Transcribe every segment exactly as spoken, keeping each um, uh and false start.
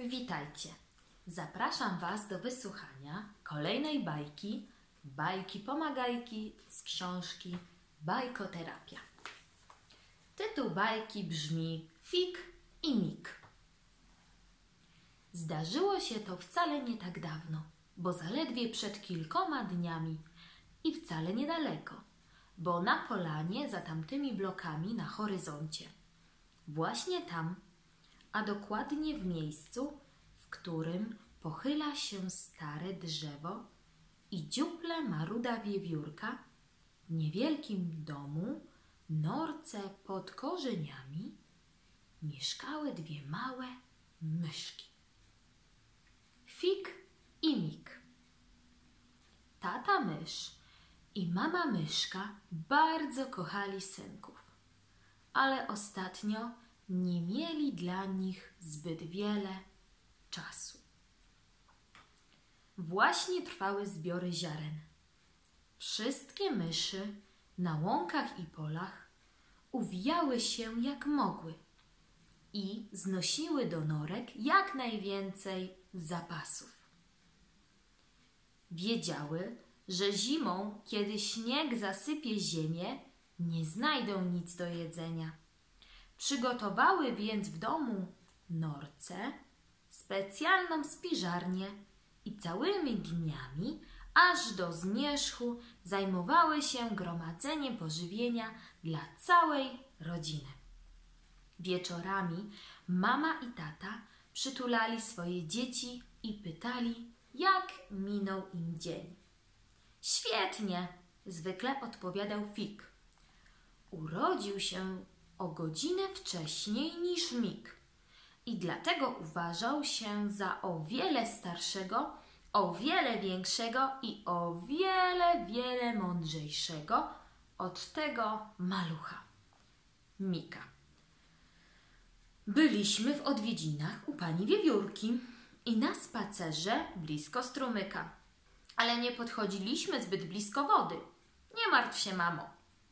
Witajcie! Zapraszam Was do wysłuchania kolejnej bajki Bajki Pomagajki z książki Bajkoterapia. Tytuł bajki brzmi Fig i Mik. Zdarzyło się to wcale nie tak dawno, bo zaledwie przed kilkoma dniami i wcale niedaleko, bo na polanie za tamtymi blokami na horyzoncie. Właśnie tam, a dokładnie w miejscu, w którym pochyla się stare drzewo i dziuple ma ruda wiewiórka, w niewielkim domu, norce pod korzeniami, mieszkały dwie małe myszki. Fig i Mik. Tata mysz i mama myszka bardzo kochali synków, ale ostatnio nie mieli dla nich zbyt wiele czasu. Właśnie trwały zbiory ziaren. Wszystkie myszy na łąkach i polach uwijały się jak mogły i znosiły do norek jak najwięcej zapasów. Wiedziały, że zimą, kiedy śnieg zasypie ziemię, nie znajdą nic do jedzenia. Przygotowały więc w domu norce specjalną spiżarnię i całymi dniami, aż do zmierzchu, zajmowały się gromadzeniem pożywienia dla całej rodziny. Wieczorami mama i tata przytulali swoje dzieci i pytali, jak minął im dzień. Świetnie, zwykle odpowiadał Fig. Urodził się o godzinę wcześniej niż Mik i dlatego uważał się za o wiele starszego, o wiele większego i o wiele, wiele mądrzejszego od tego malucha, Mika. Byliśmy w odwiedzinach u pani wiewiórki i na spacerze blisko strumyka, ale nie podchodziliśmy zbyt blisko wody. Nie martw się, mamo.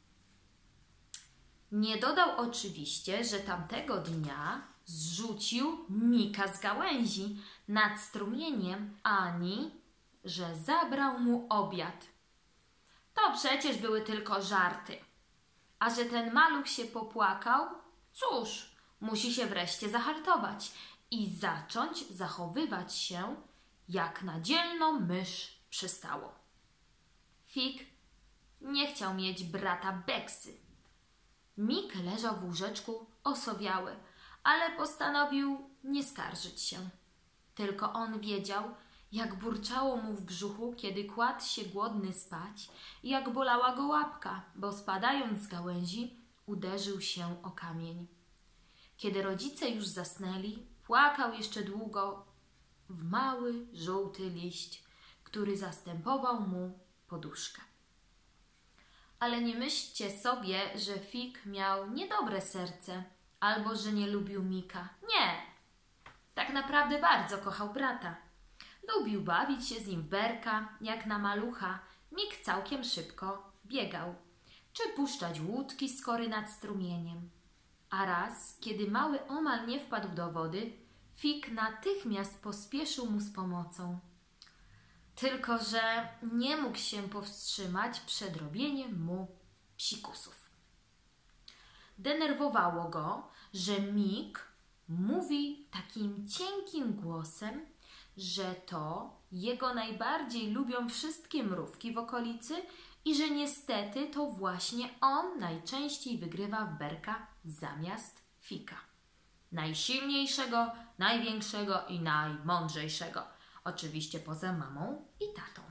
Nie dodał oczywiście, że tamtego dnia zrzucił Mika z gałęzi nad strumieniem, ani że zabrał mu obiad. To przecież były tylko żarty. A że ten maluch się popłakał, cóż, musi się wreszcie zahartować i zacząć zachowywać się, jak na dzielną mysz przystało. Fig nie chciał mieć brata Beksy. Mik leżał w łóżeczku osowiały, ale postanowił nie skarżyć się. Tylko on wiedział, jak burczało mu w brzuchu, kiedy kładł się głodny spać i jak bolała go łapka, bo spadając z gałęzi uderzył się o kamień. Kiedy rodzice już zasnęli, płakał jeszcze długo w mały, żółty liść, który zastępował mu poduszkę. Ale nie myślcie sobie, że Fig miał niedobre serce albo że nie lubił Mika. Nie! Tak naprawdę bardzo kochał brata. Lubił bawić się z nim w berka, jak na malucha. Mik całkiem szybko biegał, czy puszczać łódki z kory nad strumieniem. A raz, kiedy mały omal nie wpadł do wody, Fig natychmiast pospieszył mu z pomocą. Tylko że nie mógł się powstrzymać przed robieniem mu psikusów. Denerwowało go, że Mik mówi takim cienkim głosem, że to jego najbardziej lubią wszystkie mrówki w okolicy i że niestety to właśnie on najczęściej wygrywa w berka zamiast Figa. Najsilniejszego, największego i najmądrzejszego. Oczywiście poza mamą i tatą.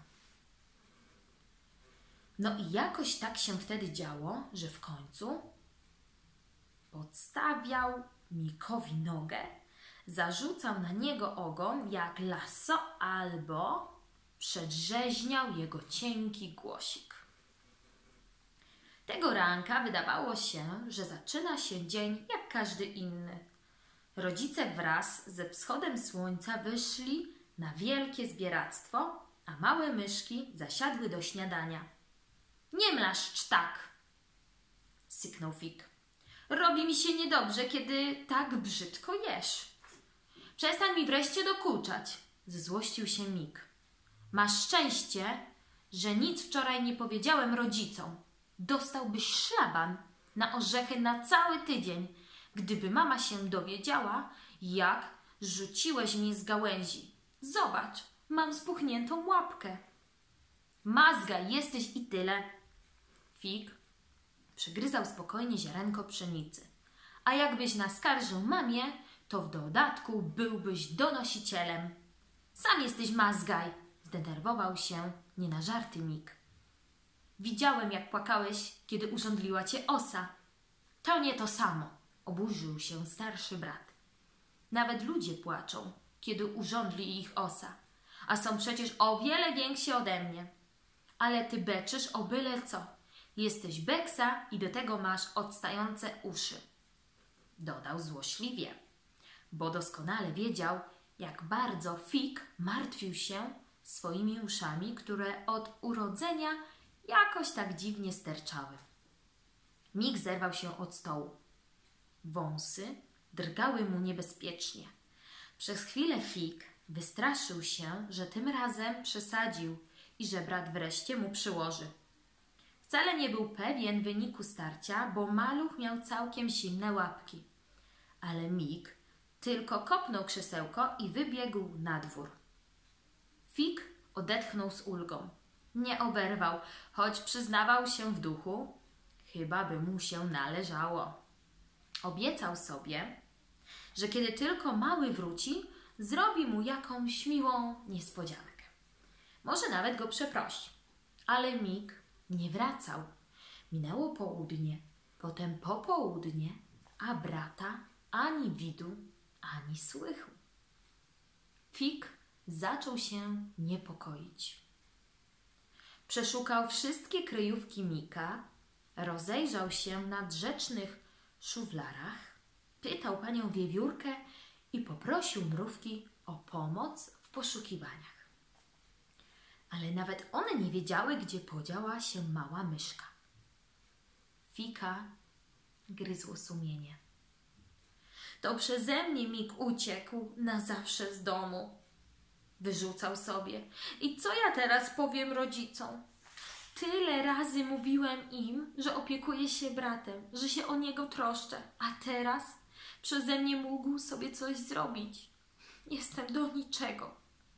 No i jakoś tak się wtedy działo, że w końcu podstawiał Mikowi nogę, zarzucał na niego ogon jak lasso albo przedrzeźniał jego cienki głosik. Tego ranka wydawało się, że zaczyna się dzień jak każdy inny. Rodzice wraz ze wschodem słońca wyszli na wielkie zbieractwo, a małe myszki zasiadły do śniadania. Nie mlaszcz tak, syknął Fig. Robi mi się niedobrze, kiedy tak brzydko jesz. Przestań mi wreszcie dokuczać, zezłościł się Mik. Masz szczęście, że nic wczoraj nie powiedziałem rodzicom. Dostałbyś szlaban na orzechy na cały tydzień, gdyby mama się dowiedziała, jak rzuciłeś mnie z gałęzi. Zobacz, mam spuchniętą łapkę. Mazgaj, jesteś i tyle. Fig przygryzał spokojnie ziarenko pszenicy. A jakbyś naskarżył mamie, to w dodatku byłbyś donosicielem. Sam jesteś mazgaj, zdenerwował się nie na żarty Mik. Widziałem, jak płakałeś, kiedy urządliła cię osa. To nie to samo, oburzył się starszy brat. Nawet ludzie płaczą, kiedy urządli ich osa, a są przecież o wiele więksi ode mnie. Ale ty beczysz o byle co. Jesteś beksa i do tego masz odstające uszy. Dodał złośliwie, bo doskonale wiedział, jak bardzo Fig martwił się swoimi uszami, które od urodzenia jakoś tak dziwnie sterczały. Mik zerwał się od stołu. Wąsy drgały mu niebezpiecznie. Przez chwilę Fig wystraszył się, że tym razem przesadził i że brat wreszcie mu przyłoży. Wcale nie był pewien wyniku starcia, bo maluch miał całkiem silne łapki. Ale Mik tylko kopnął krzesełko i wybiegł na dwór. Fig odetchnął z ulgą. Nie oberwał, choć przyznawał się w duchu, chyba by mu się należało. Obiecał sobie, że kiedy tylko mały wróci, zrobi mu jakąś miłą niespodziankę. Może nawet go przeprosi. Ale Mik nie wracał. Minęło południe, potem popołudnie, a brata ani widu, ani słychu. Fig zaczął się niepokoić. Przeszukał wszystkie kryjówki Mika, rozejrzał się na drzecznych szuflarach, pytał panią Wiewiórkę i poprosił mrówki o pomoc w poszukiwaniach. Ale nawet one nie wiedziały, gdzie podziała się mała myszka. Fika gryzło sumienie. To przeze mnie Mik uciekł na zawsze z domu. Wyrzucał sobie. I co ja teraz powiem rodzicom? Tyle razy mówiłem im, że opiekuję się bratem, że się o niego troszczę, a teraz przeze mnie mógł sobie coś zrobić. Jestem do niczego.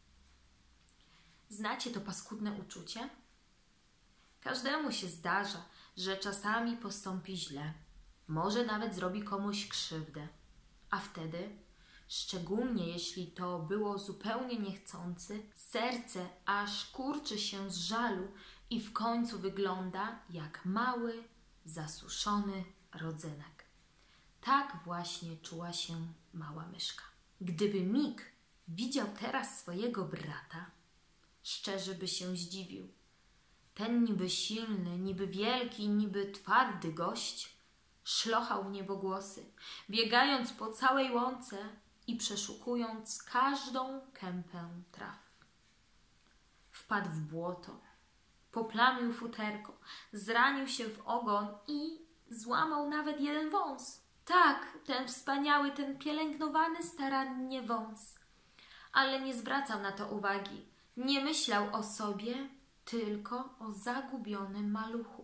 Znacie to paskudne uczucie? Każdemu się zdarza, że czasami postąpi źle. Może nawet zrobi komuś krzywdę. A wtedy, szczególnie jeśli to było zupełnie niechcący, serce aż kurczy się z żalu i w końcu wygląda jak mały, zasuszony rodzynek. Tak właśnie czuła się mała myszka. Gdyby Mik widział teraz swojego brata, szczerze by się zdziwił. Ten niby silny, niby wielki, niby twardy gość szlochał w niebogłosy, biegając po całej łące i przeszukując każdą kępę traw. Wpadł w błoto, poplamił futerko, zranił się w ogon i złamał nawet jeden wąs. Tak, ten wspaniały, ten pielęgnowany starannie wąs. Ale nie zwracał na to uwagi. Nie myślał o sobie, tylko o zagubionym maluchu.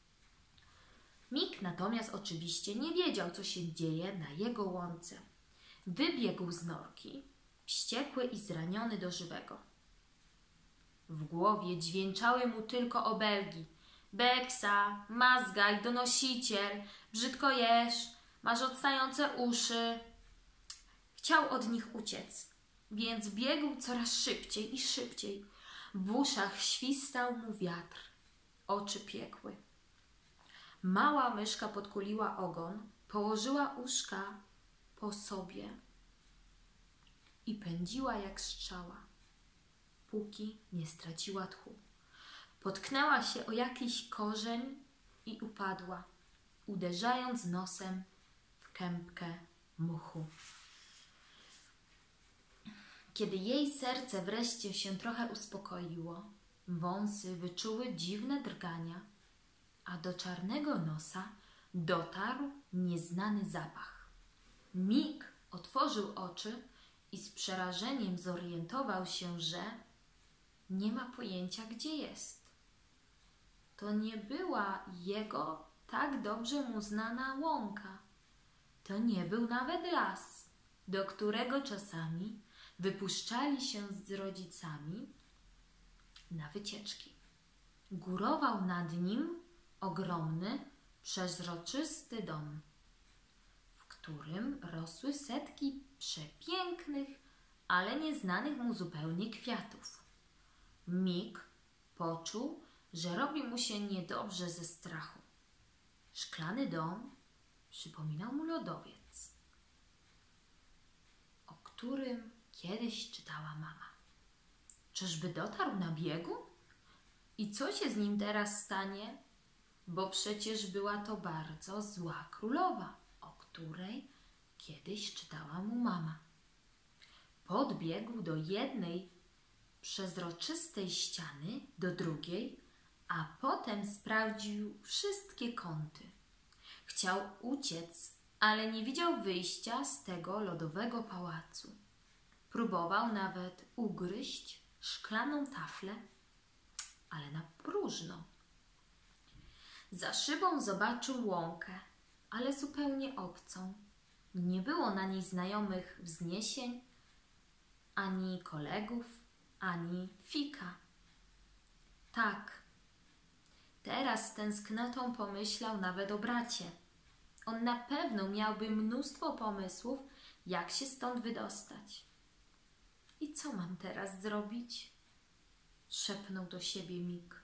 Mik natomiast oczywiście nie wiedział, co się dzieje na jego łące. Wybiegł z norki, wściekły i zraniony do żywego. W głowie dźwięczały mu tylko obelgi. Beksa, mazgaj, donosiciel, brzydko jesz, masz odstające uszy. Chciał od nich uciec, więc biegł coraz szybciej i szybciej. W uszach świstał mu wiatr, oczy piekły. Mała myszka podkuliła ogon, położyła uszka po sobie i pędziła jak strzała, póki nie straciła tchu. Potknęła się o jakiś korzeń i upadła, uderzając nosem w kępkę muchu. Kiedy jej serce wreszcie się trochę uspokoiło, wąsy wyczuły dziwne drgania, a do czarnego nosa dotarł nieznany zapach. Mik otworzył oczy i z przerażeniem zorientował się, że nie ma pojęcia, gdzie jest. To nie była jego tak dobrze mu znana łąka. To nie był nawet las, do którego czasami wypuszczali się z rodzicami na wycieczki. Górował nad nim ogromny, przezroczysty dom, w którym rosły setki przepięknych, ale nieznanych mu zupełnie kwiatów. Mik poczuł, że robi mu się niedobrze ze strachu. Szklany dom przypominał mu lodowiec, o którym kiedyś czytała mama. Czyżby dotarł na biegun? I co się z nim teraz stanie? Bo przecież była to bardzo zła królowa, o której kiedyś czytała mu mama. Podbiegł do jednej przezroczystej ściany, do drugiej, a potem sprawdził wszystkie kąty. Chciał uciec, ale nie widział wyjścia z tego lodowego pałacu. Próbował nawet ugryźć szklaną taflę, ale na próżno. Za szybą zobaczył łąkę, ale zupełnie obcą. Nie było na niej znajomych wzniesień, ani kolegów, ani fika. Tak, teraz z tęsknotą pomyślał nawet o bracie. On na pewno miałby mnóstwo pomysłów, jak się stąd wydostać. I co mam teraz zrobić? Szepnął do siebie Mik.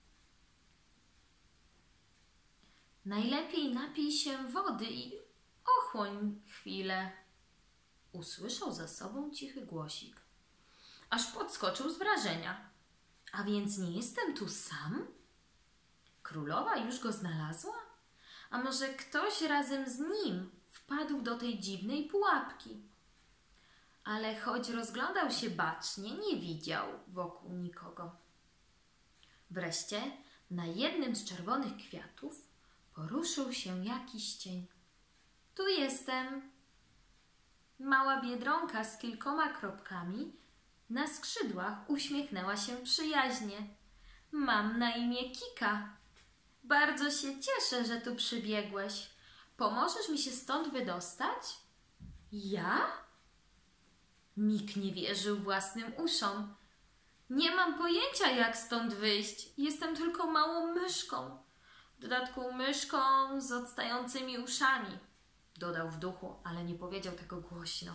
Najlepiej napij się wody i ochłoń chwilę. Usłyszał za sobą cichy głosik. Aż podskoczył z wrażenia. A więc nie jestem tu sam? Królowa już go znalazła? A może ktoś razem z nim wpadł do tej dziwnej pułapki? Ale choć rozglądał się bacznie, nie widział wokół nikogo. Wreszcie na jednym z czerwonych kwiatów poruszył się jakiś cień. Tu jestem. Mała biedronka z kilkoma kropkami na skrzydłach uśmiechnęła się przyjaźnie. Mam na imię Kika. Bardzo się cieszę, że tu przybiegłeś. Pomożesz mi się stąd wydostać? Ja? Mik nie wierzył własnym uszom. Nie mam pojęcia, jak stąd wyjść. Jestem tylko małą myszką. W dodatku myszką z odstającymi uszami. Dodał w duchu, ale nie powiedział tego głośno.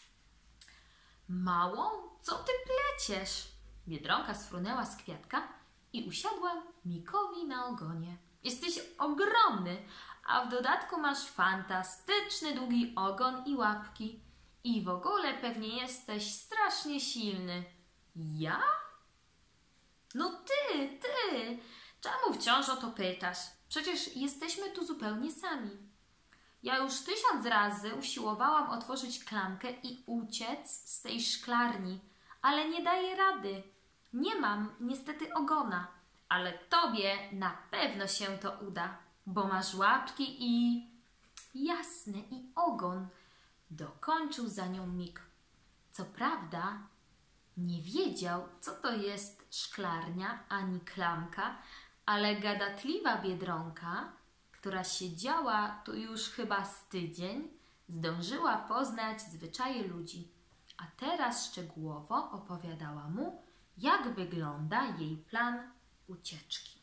Małą? Co ty pleciesz? Biedronka sfrunęła z kwiatka i usiadła Mikowi na ogonie. Jesteś ogromny, a w dodatku masz fantastyczny długi ogon i łapki. I w ogóle pewnie jesteś strasznie silny. Ja? No ty, ty! Czemu wciąż o to pytasz? Przecież jesteśmy tu zupełnie sami. Ja już tysiąc razy usiłowałam otworzyć klamkę i uciec z tej szklarni, ale nie daję rady. Nie mam niestety ogona, ale tobie na pewno się to uda, bo masz łapki i... Jasne, i ogon. Dokończył za nią Mik. Co prawda nie wiedział, co to jest szklarnia ani klamka, ale gadatliwa biedronka, która siedziała tu już chyba z tydzień, zdążyła poznać zwyczaje ludzi, a teraz szczegółowo opowiadała mu, jak wygląda jej plan ucieczki.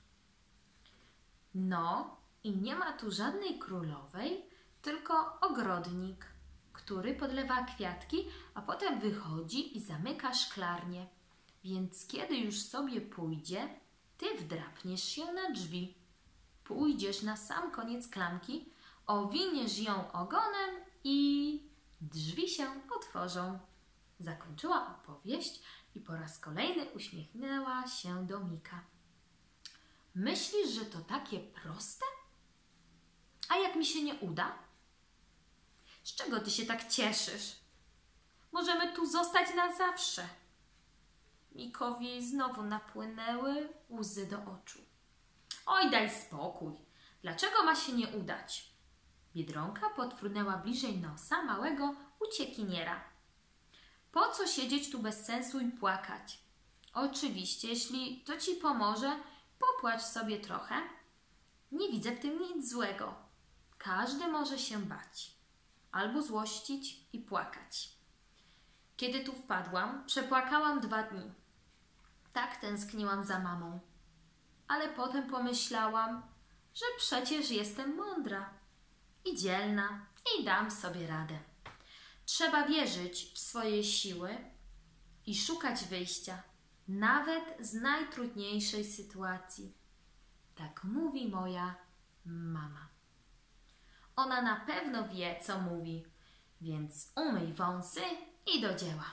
No i nie ma tu żadnej królowej, tylko ogrodnik, który podlewa kwiatki, a potem wychodzi i zamyka szklarnię. Więc kiedy już sobie pójdzie, ty wdrapniesz się na drzwi. Pójdziesz na sam koniec klamki, owiniesz ją ogonem i drzwi się otworzą. Zakończyła opowieść i po raz kolejny uśmiechnęła się do Mika. Myślisz, że to takie proste? A jak mi się nie uda? Z czego ty się tak cieszysz? Możemy tu zostać na zawsze. Mikowi znowu napłynęły łzy do oczu. Oj, daj spokój. Dlaczego ma się nie udać? Biedronka podfrunęła bliżej nosa małego uciekiniera. Po co siedzieć tu bez sensu i płakać? Oczywiście, jeśli to ci pomoże, popłacz sobie trochę. Nie widzę w tym nic złego. Każdy może się bać, albo złościć i płakać. Kiedy tu wpadłam, przepłakałam dwa dni. Tak tęskniłam za mamą. Ale potem pomyślałam, że przecież jestem mądra i dzielna i dam sobie radę. Trzeba wierzyć w swoje siły i szukać wyjścia, nawet z najtrudniejszej sytuacji. Tak mówi moja mama. Ona na pewno wie, co mówi, więc umyj wąsy i do dzieła.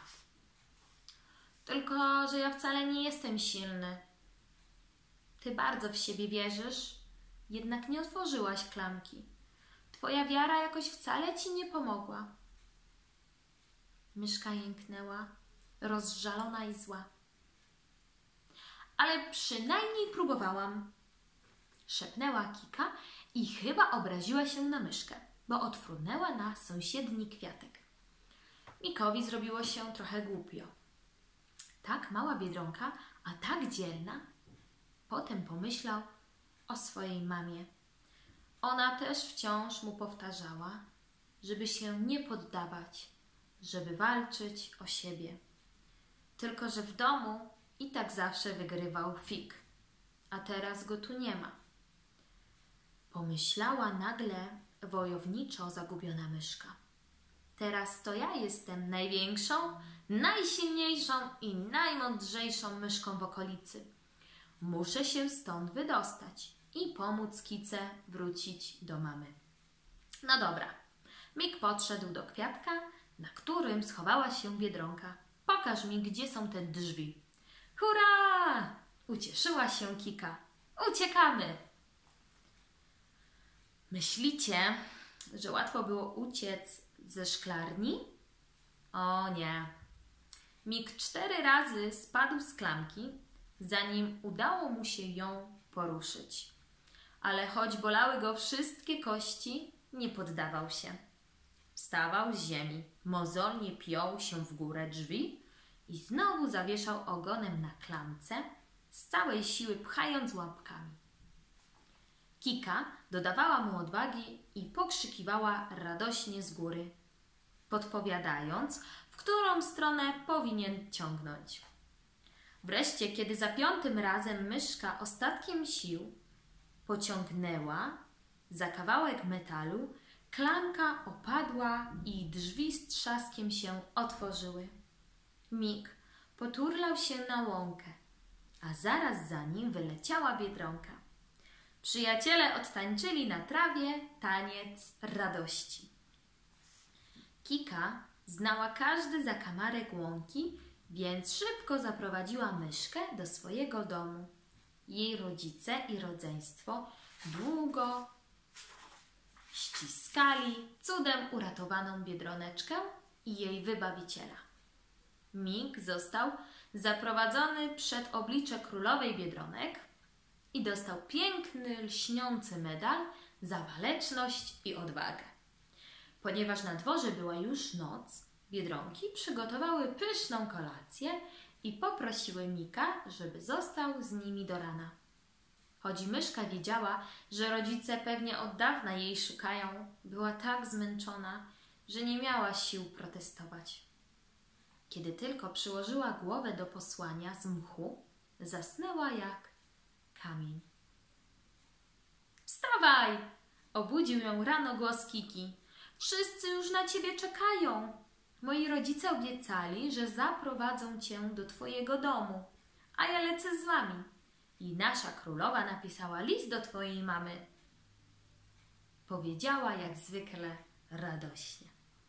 Tylko, że ja wcale nie jestem silny. Ty bardzo w siebie wierzysz, jednak nie otworzyłaś klamki. Twoja wiara jakoś wcale ci nie pomogła. Myszka jęknęła, rozżalona i zła. Ale przynajmniej próbowałam. Szepnęła Kika i chyba obraziła się na myszkę, bo odfrunęła na sąsiedni kwiatek. Mikowi zrobiło się trochę głupio. Tak mała Biedronka, a tak dzielna. Potem pomyślał o swojej mamie. Ona też wciąż mu powtarzała, żeby się nie poddawać, żeby walczyć o siebie. Tylko że w domu i tak zawsze wygrywał Fig, a teraz go tu nie ma. Pomyślała nagle wojowniczo zagubiona myszka. Teraz to ja jestem największą, najsilniejszą i najmądrzejszą myszką w okolicy. Muszę się stąd wydostać i pomóc Kice wrócić do mamy. No dobra. Mik podszedł do kwiatka, na którym schowała się Biedronka. Pokaż mi, gdzie są te drzwi. Hurra! Ucieszyła się Kika. Uciekamy! Myślicie, że łatwo było uciec ze szklarni? O nie. Mik cztery razy spadł z klamki, zanim udało mu się ją poruszyć. Ale choć bolały go wszystkie kości, nie poddawał się. Wstawał z ziemi, mozolnie piął się w górę drzwi i znowu zawieszał ogonem na klamce, z całej siły pchając łapkami. Kika dodawała mu odwagi i pokrzykiwała radośnie z góry, podpowiadając, w którą stronę powinien ciągnąć. Wreszcie, kiedy za piątym razem myszka ostatkiem sił pociągnęła za kawałek metalu, klamka opadła i drzwi z trzaskiem się otworzyły. Mik poturlał się na łąkę, a zaraz za nim wyleciała Biedronka. Przyjaciele odtańczyli na trawie taniec radości. Kika znała każdy zakamarek łąki, więc szybko zaprowadziła myszkę do swojego domu. Jej rodzice i rodzeństwo długo ściskali cudem uratowaną Biedroneczkę i jej wybawiciela. Mik został zaprowadzony przed oblicze królowej Biedronek i dostał piękny, lśniący medal za waleczność i odwagę. Ponieważ na dworze była już noc, Biedronki przygotowały pyszną kolację i poprosiły Mika, żeby został z nimi do rana. Choć myszka wiedziała, że rodzice pewnie od dawna jej szukają, była tak zmęczona, że nie miała sił protestować. Kiedy tylko przyłożyła głowę do posłania z mchu, zasnęła jak kamień. Wstawaj! Obudził ją rano głos Kiki. Wszyscy już na ciebie czekają. Moi rodzice obiecali, że zaprowadzą cię do twojego domu, a ja lecę z wami. I nasza królowa napisała list do twojej mamy. Powiedziała jak zwykle radośnie.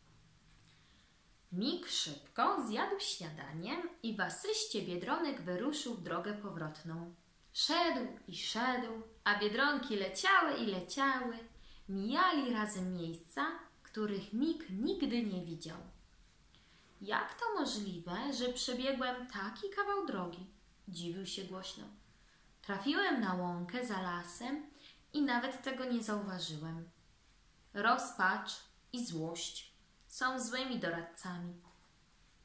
Mik szybko zjadł śniadanie i w asyście Biedronek wyruszył w drogę powrotną. Szedł i szedł, a Biedronki leciały i leciały, mijali razem miejsca, których Mik nigdy nie widział. Jak to możliwe, że przebiegłem taki kawał drogi? Dziwił się głośno. Trafiłem na łąkę za lasem i nawet tego nie zauważyłem. Rozpacz i złość są złymi doradcami.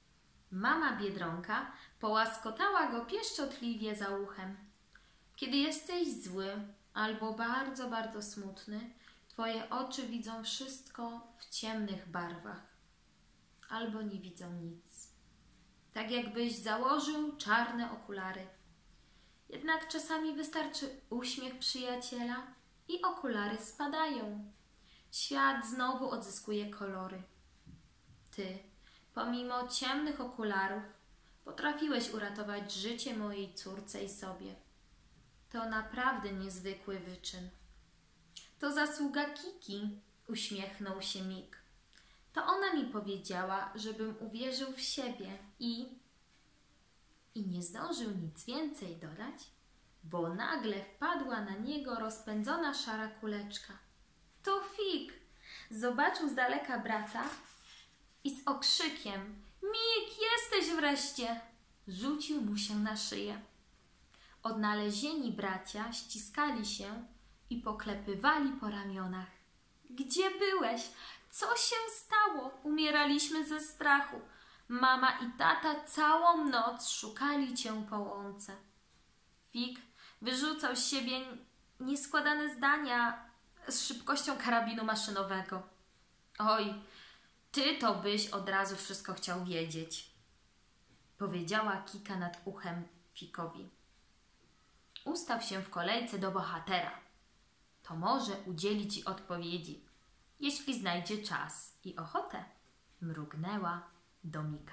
Mama Biedronka połaskotała go pieszczotliwie za uchem. Kiedy jesteś zły albo bardzo, bardzo smutny, twoje oczy widzą wszystko w ciemnych barwach. Albo nie widzą nic. Tak jakbyś założył czarne okulary. Jednak czasami wystarczy uśmiech przyjaciela i okulary spadają. Świat znowu odzyskuje kolory. Ty, pomimo ciemnych okularów, potrafiłeś uratować życie mojej córce i sobie. To naprawdę niezwykły wyczyn. To zasługa Kiki, uśmiechnął się Mik. To ona mi powiedziała, żebym uwierzył w siebie i... I nie zdążył nic więcej dodać, bo nagle wpadła na niego rozpędzona szara kuleczka. To Fig! Zobaczył z daleka brata i z okrzykiem: Mik, jesteś wreszcie! Rzucił mu się na szyję. Odnalezieni bracia ściskali się i poklepywali po ramionach. Gdzie byłeś? Co się stało? Umieraliśmy ze strachu. Mama i tata całą noc szukali cię po łące. Fig wyrzucał z siebie nieskładane zdania z szybkością karabinu maszynowego. Oj, ty to byś od razu wszystko chciał wiedzieć, powiedziała Kika nad uchem Fikowi. Ustaw się w kolejce do bohatera. To może udzieli ci odpowiedzi, jeśli znajdzie czas i ochotę, mrugnęła do Mika.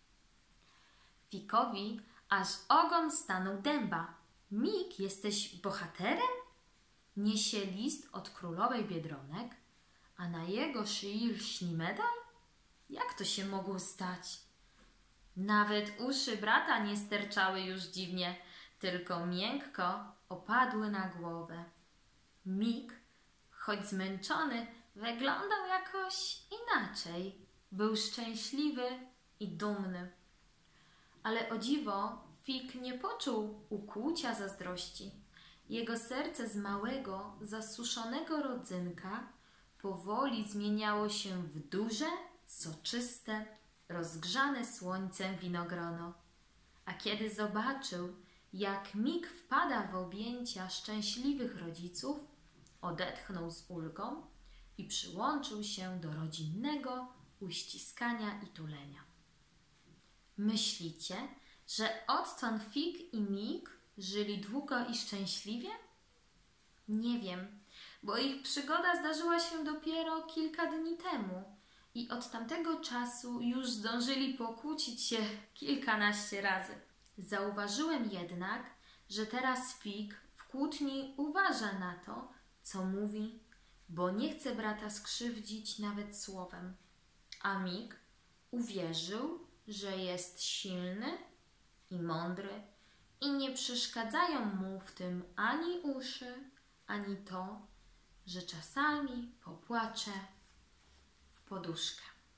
Fikowi aż ogon stanął dęba. Mik, jesteś bohaterem? Niesie list od królowej Biedronek, a na jego szyi lśni medal? Jak to się mogło stać? Nawet uszy brata nie sterczały już dziwnie, tylko miękko opadły na głowę. Mik, choć zmęczony, wyglądał jakoś inaczej. Był szczęśliwy i dumny. Ale o dziwo Fig nie poczuł ukłucia zazdrości. Jego serce z małego, zasuszonego rodzynka powoli zmieniało się w duże, soczyste, rozgrzane słońcem winogrono. A kiedy zobaczył, jak Mik wpada w objęcia szczęśliwych rodziców, odetchnął z ulgą i przyłączył się do rodzinnego uściskania i tulenia. Myślicie, że odtąd Fig i Mik żyli długo i szczęśliwie? Nie wiem, bo ich przygoda zdarzyła się dopiero kilka dni temu i od tamtego czasu już zdążyli pokłócić się kilkanaście razy. Zauważyłem jednak, że teraz Fig w kłótni uważa na to, co mówi, bo nie chce brata skrzywdzić nawet słowem. A Mik uwierzył, że jest silny i mądry i nie przeszkadzają mu w tym ani uszy, ani to, że czasami popłacze w poduszkę.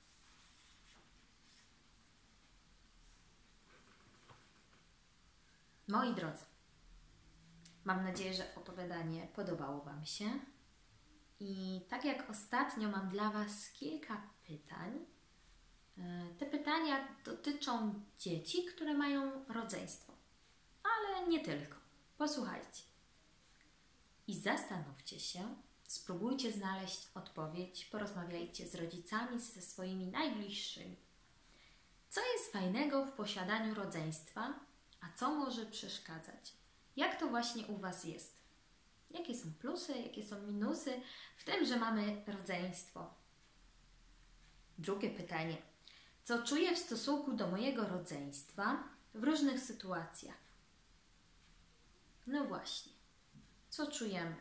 Moi drodzy, mam nadzieję, że opowiadanie podobało Wam się i tak jak ostatnio mam dla Was kilka pytań. Te pytania dotyczą dzieci, które mają rodzeństwo, ale nie tylko. Posłuchajcie i zastanówcie się, spróbujcie znaleźć odpowiedź, porozmawiajcie z rodzicami, ze swoimi najbliższymi. Co jest fajnego w posiadaniu rodzeństwa, a co może przeszkadzać? Jak to właśnie u Was jest? Jakie są plusy, jakie są minusy w tym, że mamy rodzeństwo? Drugie pytanie. Co czuję w stosunku do mojego rodzeństwa w różnych sytuacjach? No właśnie. Co czujemy?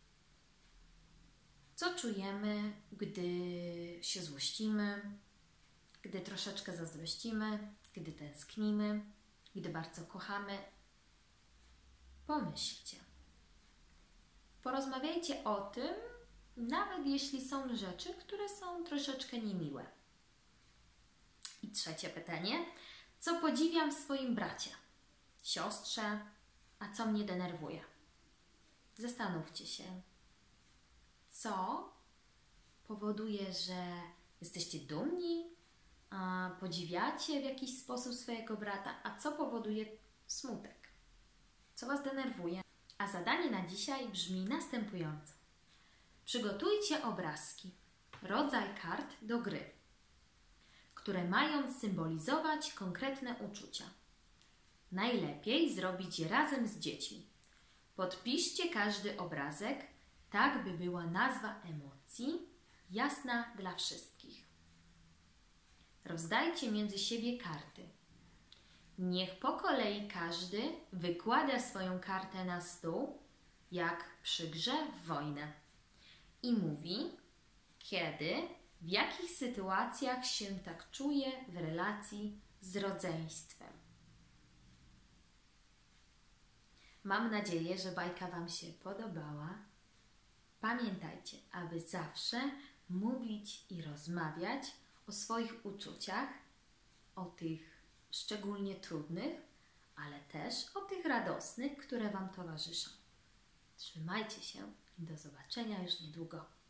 Co czujemy, gdy się złościmy, gdy troszeczkę zazdrościmy, gdy tęsknimy, gdy bardzo kochamy? Pomyślcie. Porozmawiajcie o tym, nawet jeśli są rzeczy, które są troszeczkę niemiłe. I trzecie pytanie. Co podziwiam w swoim bracie, siostrze, a co mnie denerwuje? Zastanówcie się, co powoduje, że jesteście dumni, A podziwiacie w jakiś sposób swojego brata? A co powoduje smutek? Co Was denerwuje? A zadanie na dzisiaj brzmi następująco. Przygotujcie obrazki, rodzaj kart do gry, które mają symbolizować konkretne uczucia. Najlepiej zrobić je razem z dziećmi. Podpiszcie każdy obrazek, tak by była nazwa emocji jasna dla wszystkich. Rozdajcie między siebie karty. Niech po kolei każdy wykłada swoją kartę na stół, jak przy grze w wojnę. I mówi, kiedy, w jakich sytuacjach się tak czuje w relacji z rodzeństwem. Mam nadzieję, że bajka Wam się podobała. Pamiętajcie, aby zawsze mówić i rozmawiać o swoich uczuciach, o tych szczególnie trudnych, ale też o tych radosnych, które Wam towarzyszą. Trzymajcie się i do zobaczenia już niedługo.